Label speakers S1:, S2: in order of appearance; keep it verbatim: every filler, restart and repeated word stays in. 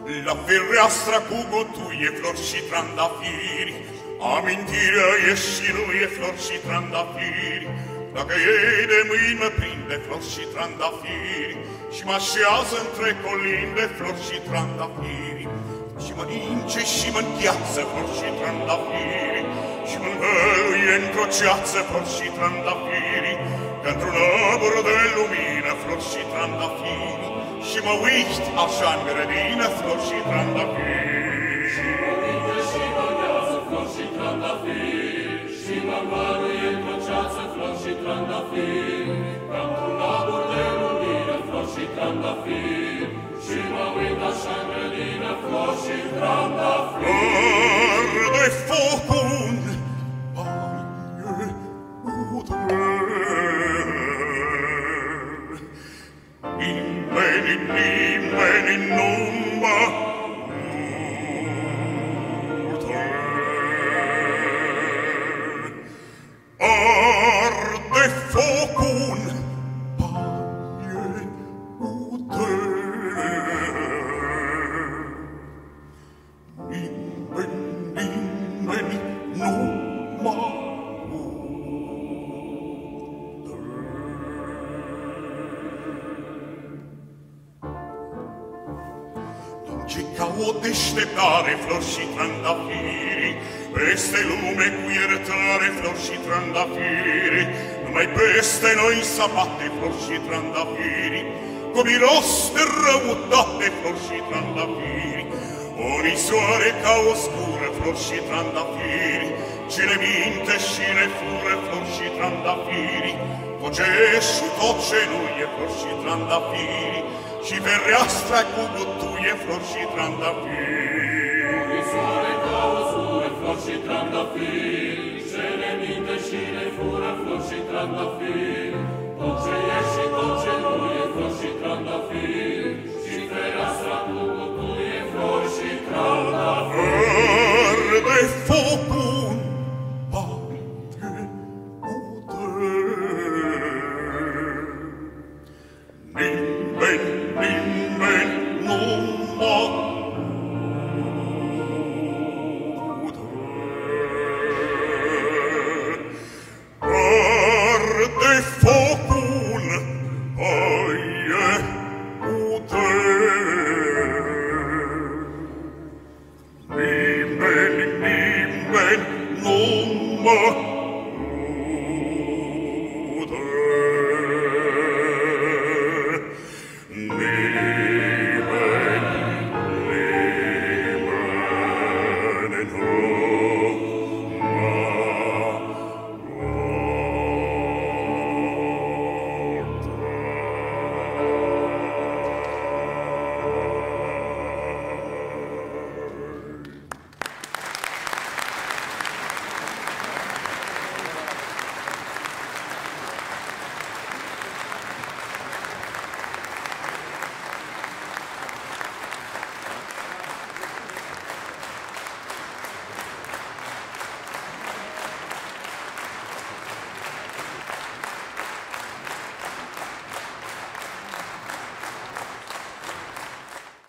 S1: La fereastra cu gotuie, flori și trandafiri, amintirea e și nu e flori și trandafiri. Dacă ei de mâini mă prinde flori și trandafiri și mă așează între colinde flori și trandafiri și mă ninge și mă încheață flori și trandafiri și mă învăluie într-o ceață flori și trandafiri, că într-un abur de lumină flori și trandafiri și mă uit așa în grădină flori și trandafiri.
S2: Și mă ninge și mă încheață flori și trandafiri și mă învăluie într-o ceață flori și trandafiri, că într-un abur de lumină flori și trandafiri și mă uit așa în grădină flori și trandafiri.
S1: Arde focul în baie udrel, nimeni, nimeni nu mă udrel. Arde focul în baie udrel, nimeni, nimeni nu mă ce ca o deșteptare flori și trandafiri, peste lume cu iertare flori și trandafiri, numai peste noi s-abate flori și trandafiri, cu miros de răutate flori și trandafiri, o nisoare ca o scură flori și trandafiri, ce ne minte și ne fură flori și trandafiri, tot ce e și tot ce nu e flori și trandafiri, și fereastra cu butuie flori și trandafiri.
S2: Nisoare ca o scură flori și trandafiri, ce ne minte și ne fură flori și trandafiri, tot ce e și tot ce nu e flori și trandafiri,